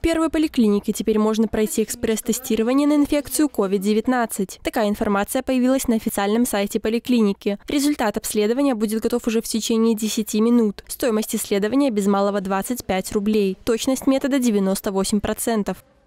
первой поликлинике теперь можно пройти экспресс-тестирование на инфекцию COVID-19. Такая информация появилась на официальном сайте поликлиники. Результат обследования будет готов уже в течение 10 минут. Стоимость исследования без малого 25 рублей. Точность метода 98%.